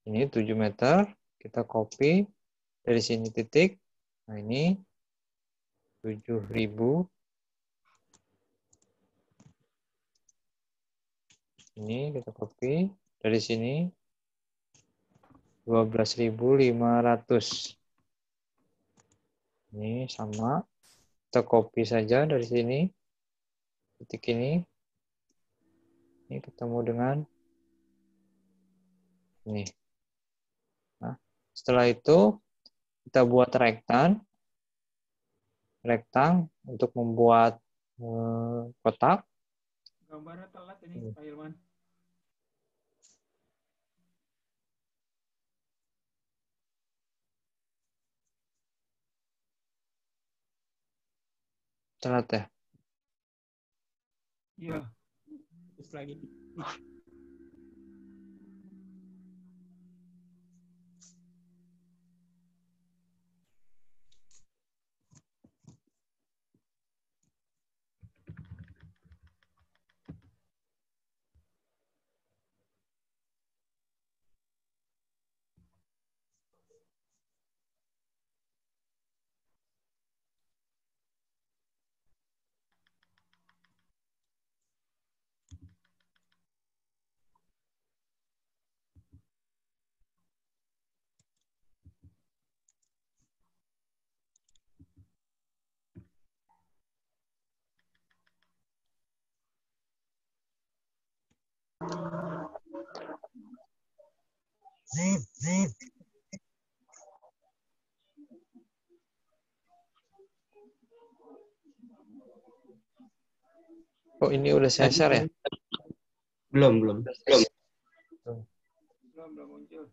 Ini 7 meter. Kita copy dari sini titik. Nah, ini 7.000. Ini kita copy dari sini 12.500. Ini sama. Kita copy saja dari sini. Titik ini. Ini ketemu dengan ini. Nah, setelah itu kita buat rektang untuk membuat kotak. Gambarnya telat ini, Pak Ilman. Telat ya. Iya. Terus lagi. Oh, ini udah saya share ya? Belum. Belum muncul.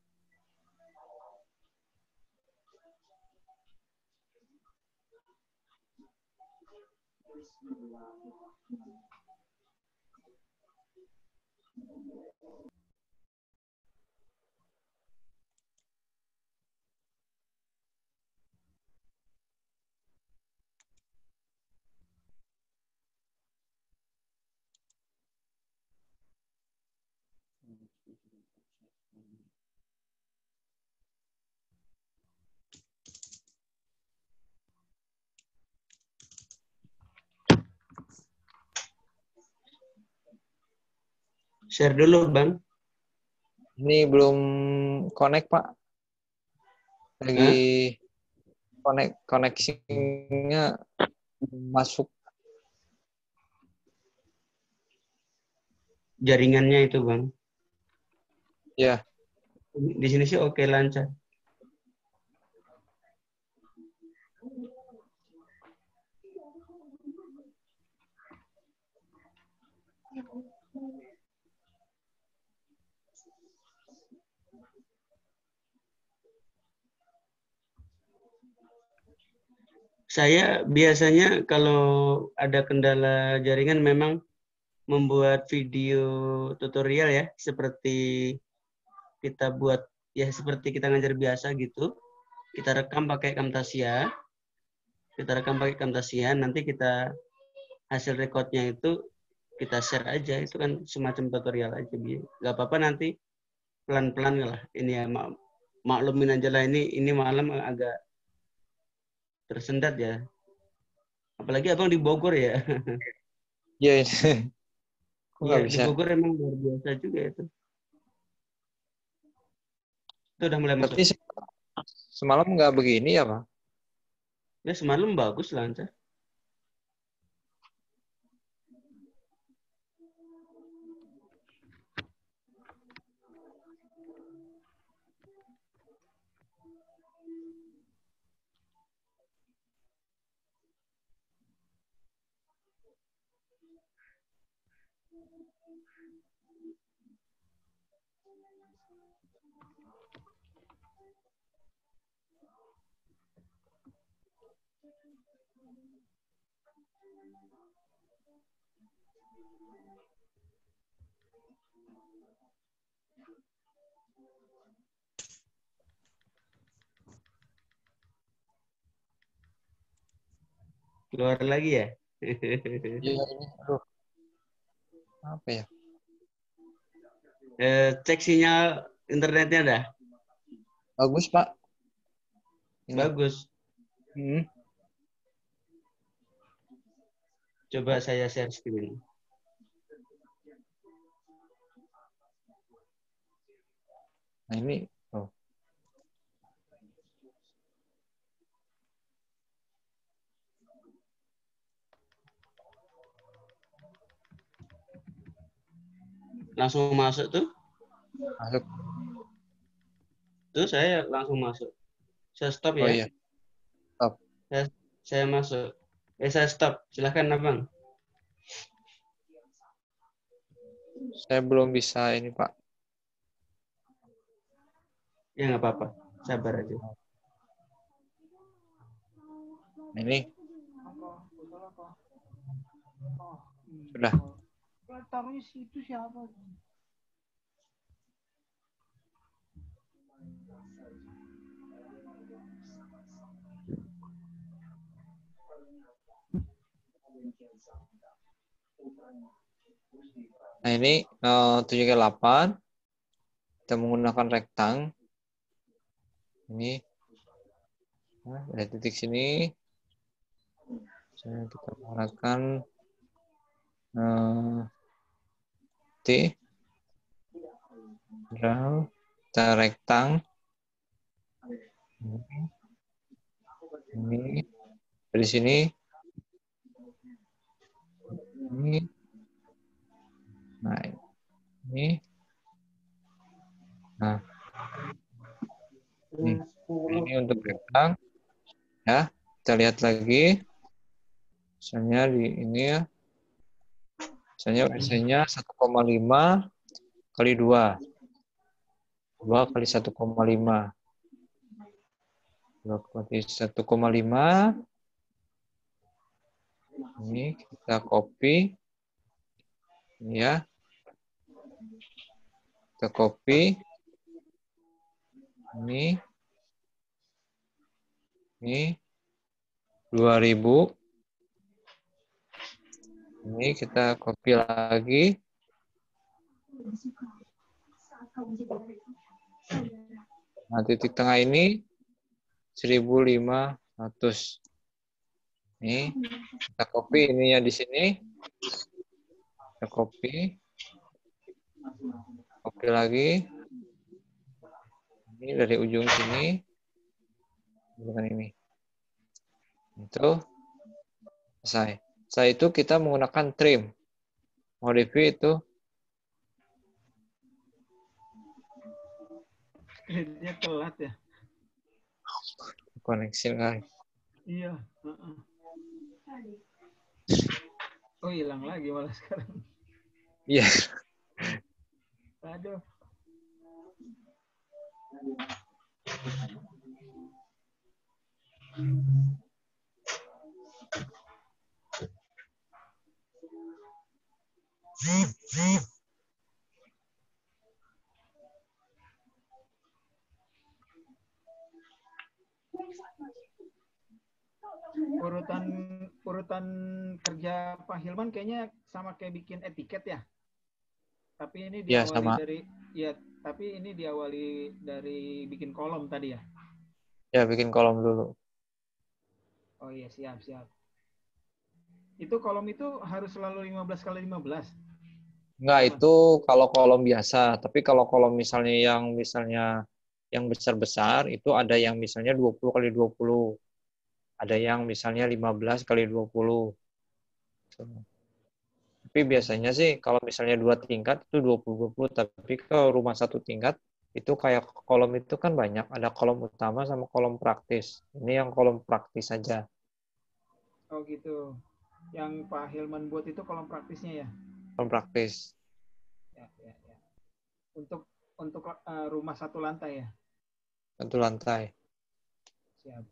Share dulu, Bang. Ini belum connect, Pak. Lagi koneksinya masuk. Jaringannya itu, Bang. Ya. Di sini sih oke, lancar. Saya biasanya kalau ada kendala jaringan memang membuat video tutorial ya, seperti kita buat ya seperti kita ngajar biasa gitu. Kita rekam pakai Camtasia. Nanti kita hasil recordnya itu kita share aja, itu kan semacam tutorial aja. Gak apa-apa, nanti pelan-pelan lah. Ini ya maklumin aja lah, ini malam agak tersendat ya. Apalagi abang di Bogor ya. Iya, ini. Kok Iya, nggak di bisa? Bogor emang luar biasa juga itu. Itu udah mulai masuk. Tapi semalam nggak begini ya, Pak? Ya semalam bagus, lancar. Keluar lagi ya. Iya, ini. Aduh. Apa ya? Cek sinyal Internetnya dah. Bagus, Pak. Ini. Bagus. Hmm. Coba saya share screen. Nah, ini. Oh. Langsung masuk tuh. Masuk. Tuh saya langsung masuk. Saya stop Oh ya. iya. Stop. Saya masuk. Saya stop. Silahkan abang. Saya belum bisa ini, Pak. Ya nggak apa-apa. Sabar aja. Ini. Sudah. Taruhnya situ siapa? Nah, ini 7 ke 8. Kita menggunakan rektang. Ini. Nah, ada titik sini. Kita menggunakan T. Kita rektang. Ini. Dari sini. Ini. Nah, ini. Nah. Ini untuk rektang. Ya, kita lihat lagi. Misalnya di ini ya. Misalnya WC-nya 1,5 kali 2. 2 kali 1,5. 2 kali 1,5. Ini kita copy. Ini ya. Kita copy. Ini 2000. Ini kita copy lagi. Nah, titik tengah ini 1500. Ini kita copy ininya di sini. Kita copy. Copy lagi. Ini dari ujung sini. Dengan ini. Itu selesai. Setelah itu kita menggunakan trim. Modify itu. Kayaknya telat ya. Koneksi kan. Iya. Oh, hilang lagi malah sekarang. Iya. Aduh. Urutan kerja Pak Hilman kayaknya sama kayak bikin etiket ya. Tapi ini Ya, diawali sama. tapi ini diawali dari bikin kolom tadi ya. Ya, bikin kolom dulu. Oh iya, siap. Itu kolom itu harus selalu 15 kali 15. Enggak, itu kalau kolom biasa. Tapi kalau kolom misalnya yang besar-besar, itu ada yang misalnya 20 kali 20. Ada yang misalnya 15 kali 20. Tapi biasanya sih kalau misalnya 2 tingkat itu 20-20. Tapi kalau rumah 1 tingkat, itu kayak kolom itu kan banyak. Ada kolom utama sama kolom praktis. Ini yang kolom praktis saja. Oh gitu. Yang Pak Hilman buat itu kolom praktisnya ya? Kolom praktis. Ya. Untuk rumah 1 lantai ya? 1 lantai. Siap.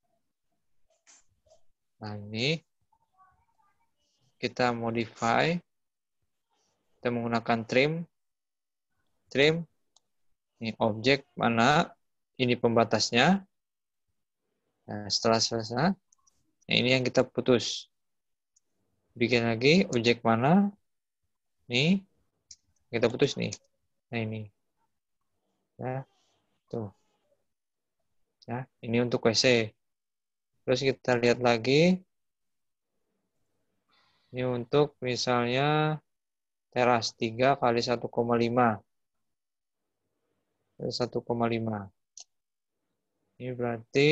Nah, ini kita modify. kita menggunakan trim. Ini objek mana, ini pembatasnya. Nah, setelah selesai, nah ini yang kita putus. Bikin lagi objek mana, nih, kita putus nih. Nah ini, ya, tuh. Ya, ini untuk WC. Terus kita lihat lagi. Ini untuk misalnya teras 3 kali 1,5. 1,5. Ini berarti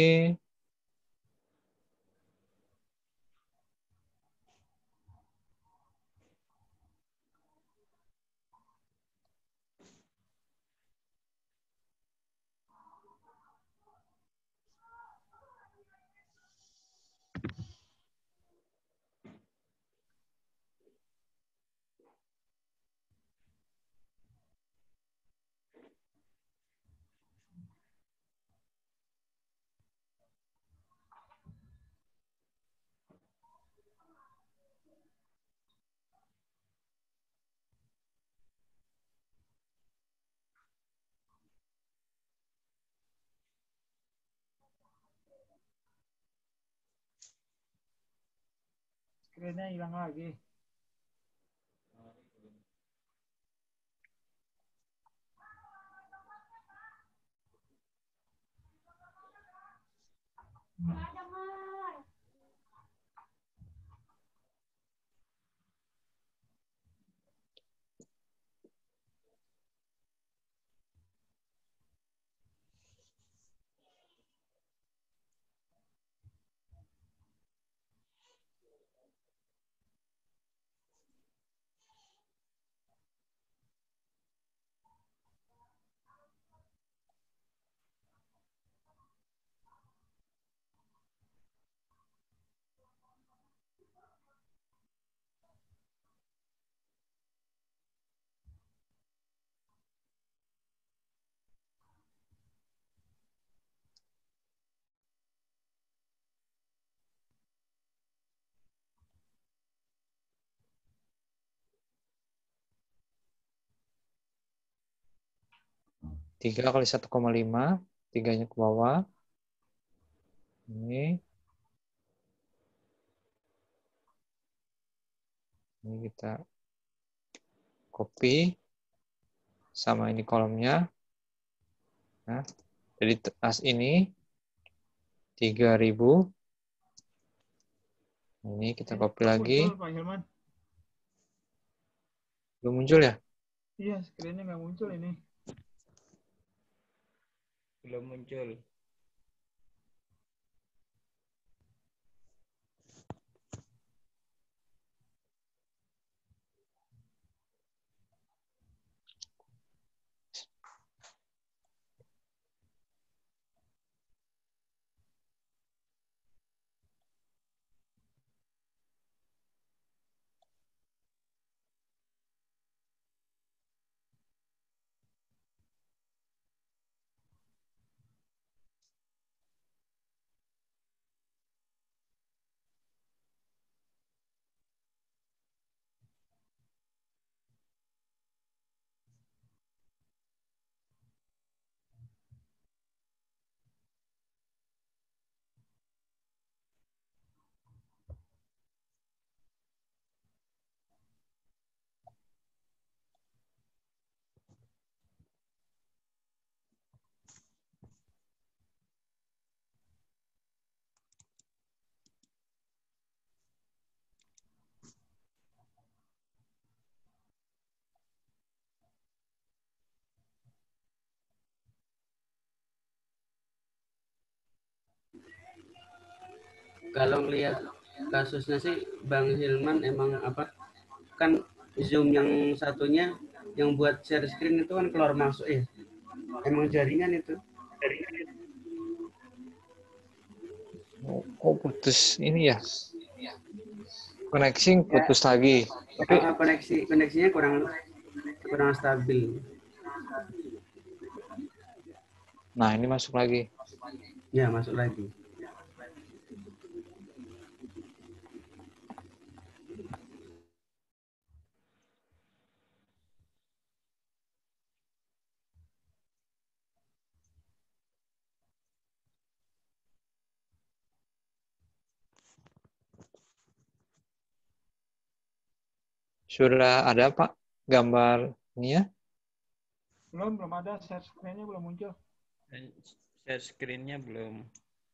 Screen-nya hilang lagi. tiga kali 1,5, 3-nya ke bawah. Ini kita copy sama ini kolomnya. Nah, jadi as ini 3.000. Ini kita copy lagi. Muncul, Pak Hilman. Belum muncul ya? Iya, screen-nya nggak muncul ini. Belum muncul. Kalau ngelihat kasusnya sih Bang Hilman emang apa kan Zoom yang satunya yang buat share screen itu kan keluar masuk ya. Emang jaringan itu. Oh, putus ini ya. Connection putus lagi. Tapi Koneksinya kurang stabil. nah, ini masuk lagi. Ya, masuk lagi. Sudah ada Pak gambarnya? Belum ada, share screen-nya belum muncul. Share screen-nya belum.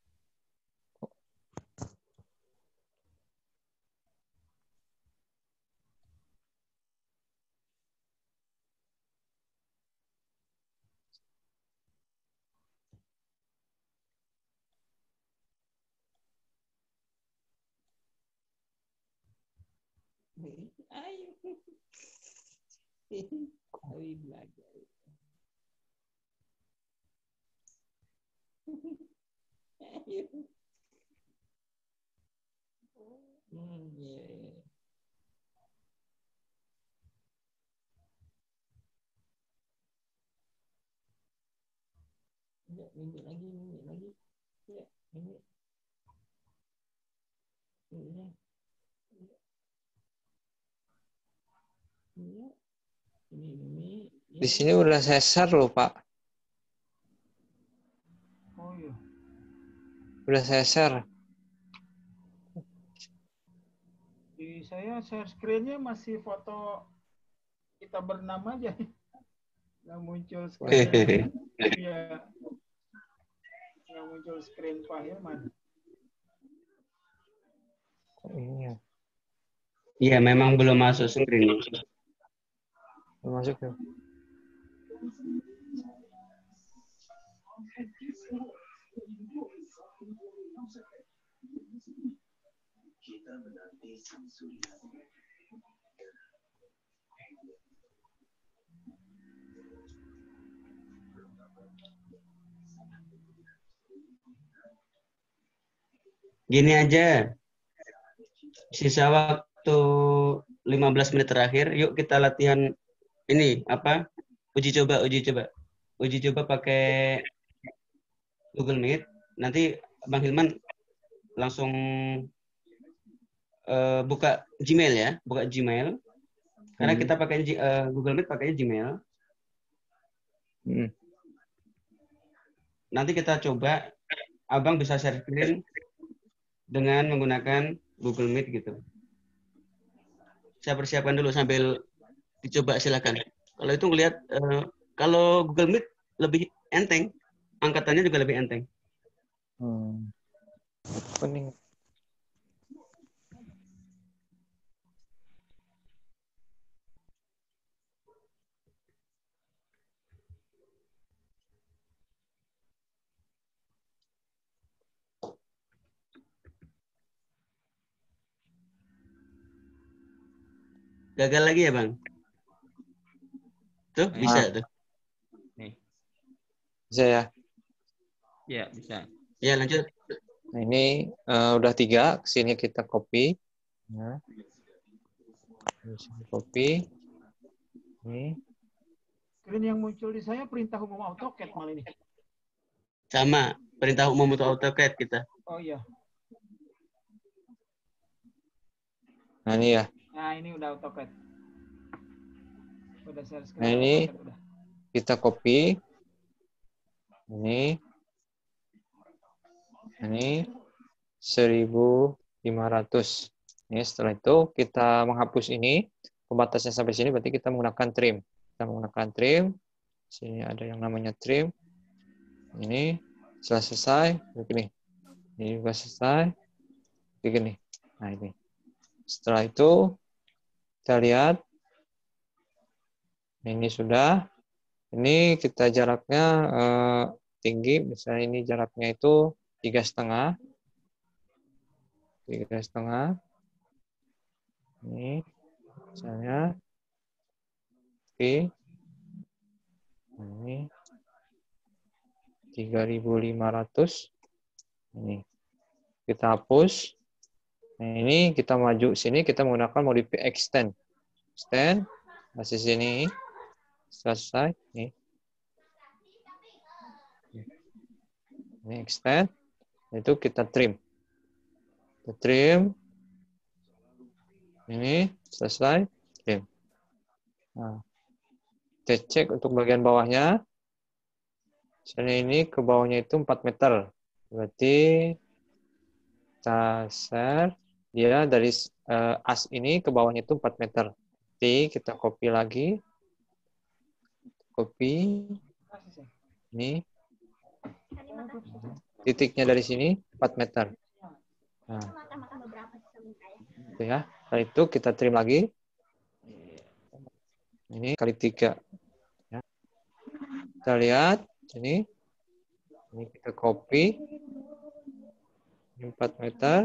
Ayo. Ayo belajar. Ayo. Yeah. Ya, minggir lagi. Ya, minggir. Ya. Ya. Ini. Di sini udah saya share loh Pak. Oh iya. Udah saya share. Di saya share screen-nya masih foto kita bernama aja. Nggak muncul screen. Iya. Nggak muncul screen Pak Hilman. Iya. Iya, memang belum masuk screen. Masuk ya. Gini aja, sisa waktu 15 menit terakhir, yuk kita latihan ini apa? Uji coba pakai Google Meet. Nanti Bang Hilman langsung buka Gmail ya, buka Gmail. Karena kita pakai Google Meet pakainya Gmail. Nanti kita coba, Abang bisa share screen dengan menggunakan Google Meet gitu. Saya persiapkan dulu sambil dicoba, silakan. Kalau itu ngelihat, kalau Google Meet lebih enteng, angkatannya juga lebih enteng. Kuning. Gagal lagi ya, Bang? Tuh, bisa tuh. Nih. Bisa ya? Ya, bisa. Ya, lanjut. Nah, ini udah 3. Kesini kita copy. Nah. Copy. Ini. Screen yang muncul di saya perintah umum AutoCAD malah ini. Sama, perintah umum untuk AutoCAD kita. Oh iya. Nah, ini ya. Nah, ini udah AutoCAD. Udah share screen. Nah, ini AutoCAD udah. kita copy. Ini 1500. Ini setelah itu kita menghapus ini, pembatasnya sampai sini berarti kita menggunakan trim. Kita menggunakan trim. Sini ada yang namanya trim. Ini setelah selesai begini. Ini juga selesai begini. Nah, ini. Setelah itu kita lihat ini sudah. Ini kita jaraknya tinggi, misalnya ini jaraknya itu 3,5. 3,5. Ini misalnya oke. Ini 3.500. Ini kita hapus. Nah, ini kita maju sini, kita menggunakan modif extend. Extend masih sini. Selesai. Nih. Ini extend. Itu kita trim. Kita trim. Ini selesai. Trim. Nah, kita cek untuk bagian bawahnya. Misalnya ini ke bawahnya itu 4 meter. Berarti kita share. Dia dari as ini ke bawahnya itu 4 meter. kita copy lagi. Copy. Ini. Titiknya dari sini 4 meter. Nah, itu ya. Setelah itu kita trim lagi. Ini kali 3. Ya. Kita lihat ini. Ini kita copy. Ini 4 meter.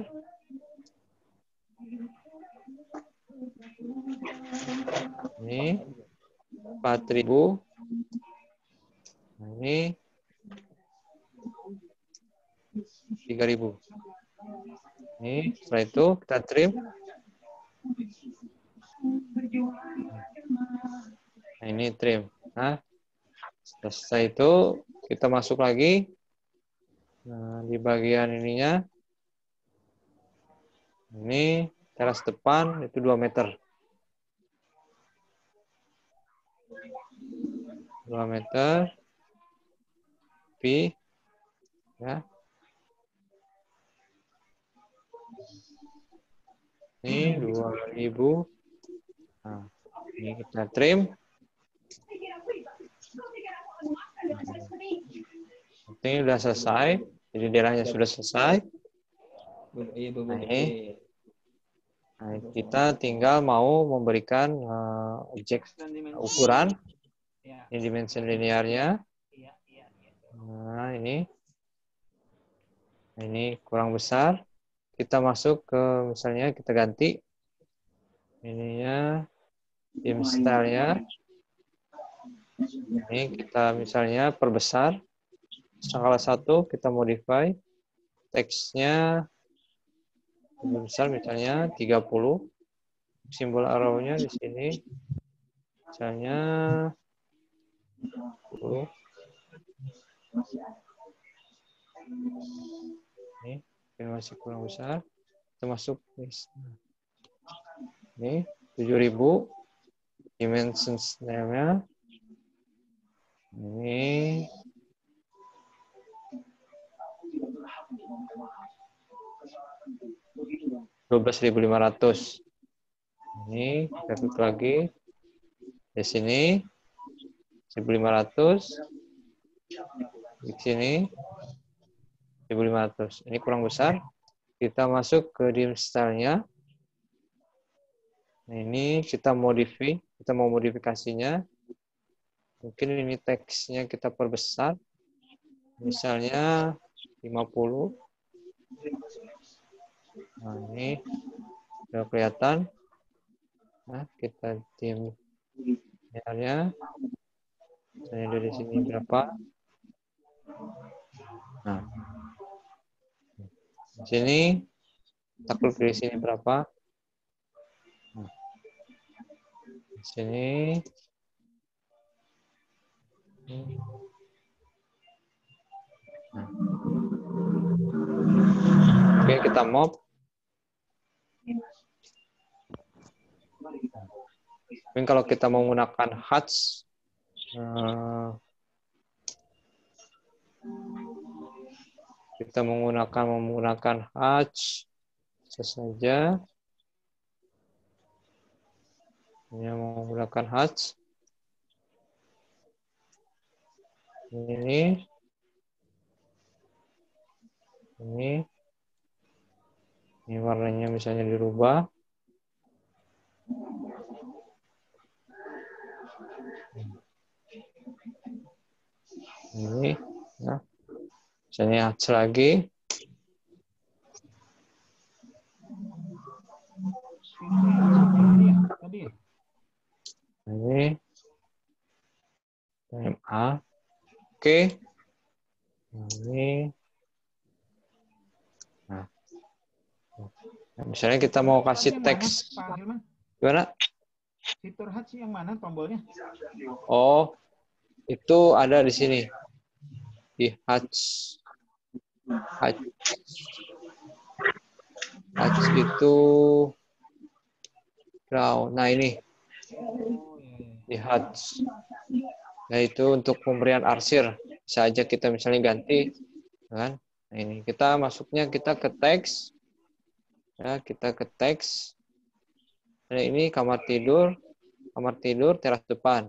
Ini 4.000. Nah, ini 3.000. Ini setelah itu kita trim. Nah, ini trim. Nah, setelah itu kita masuk lagi. Nah, di bagian ininya. Ini teras depan itu 2 meter. 2 meter. P. Ya. Ini 2.000. Nah, ini kita trim. Ini sudah selesai. Jadi daerahnya sudah selesai. Nah, ini. Nah, kita tinggal mau memberikan objek ukuran. Ini dimensi linearnya. Nah, ini. Nah, ini kurang besar. Kita masuk ke, misalnya kita ganti. Ininya, theme style-nya. Ini kita misalnya perbesar. Skala 1 kita modify. Teksnya lebih besar misalnya 30. Simbol arrow-nya di sini. Misalnya 10. Ini masih kurang besar. Kita masuk ini 7.000. Dimensions name-nya. Ini 12.500. Ini kita klik lagi. Di sini 1.500. Di sini 1.500. Ini kurang besar. Kita masuk ke dim style-nya. Nah, ini kita modify. Kita mau modifikasinya. Mungkin ini teksnya kita perbesar. Misalnya 50. Nah, ini sudah kelihatan. Nah, kita dim nya. Misalnya dari sini berapa? Nah, di sini kita klik di sini berapa? Nah, di sini. Nah. Oke, kita mop. Mungkin kalau kita menggunakan hatch, kita menggunakan hatch saja. Ini menggunakan hatch. Ini warnanya misalnya dirubah. Ini, nah, misalnya hatch lagi. Ini MA. Oke. Ini. Nah. Misalnya kita mau kasih teks. Gimana? Fitur hatch yang mana tombolnya? Oh, itu ada di sini. Di hatch. Hatch itu draw. Nah, ini. Di hatch. Nah, itu untuk pemberian arsir. Bisa aja kita misalnya ganti. Kan? Nah, ini kita masuknya kita ke teks. Ya, kita ke teks. Nah, ini kamar tidur. kamar tidur, teras depan.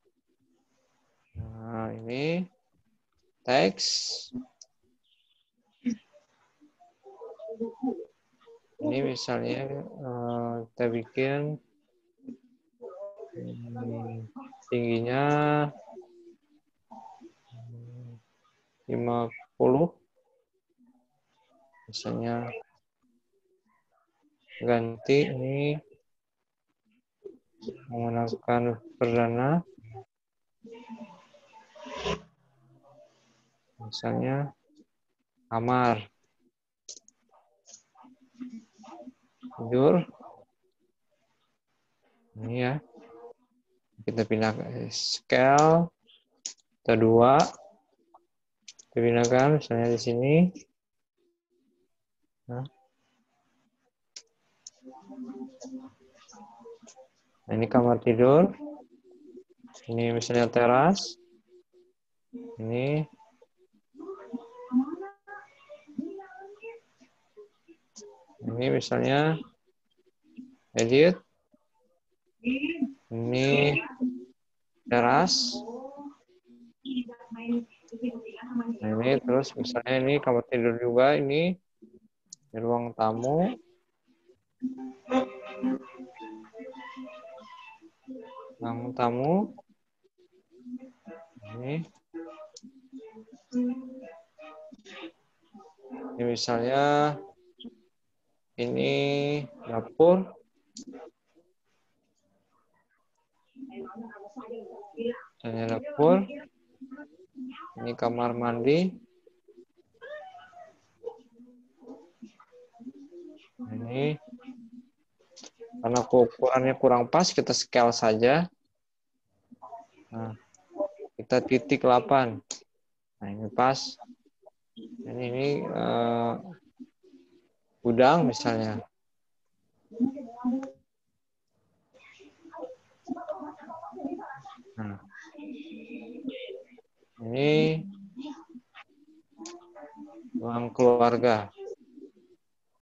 Nah, ini teks. Ini misalnya kita bikin tingginya 50. Misalnya ganti ini menggunakan perdana. Misalnya kamar tidur. Ini ya. Kita pindah ke scale. Kita 2. Kita pindahkan misalnya di sini. Nah, ini kamar tidur. Ini misalnya teras. Ini misalnya edit. Ini teras. Nah, ini terus misalnya ini kamar tidur juga, ini ruang tamu. Ruang tamu. Ini misalnya ini dapur. Misalnya dapur. Ini kamar mandi. Ini karena ukurannya kurang pas, kita scale saja. Nah, kita titik 8. Nah, ini pas. Ini gudang misalnya. Nah, ini ruang keluarga.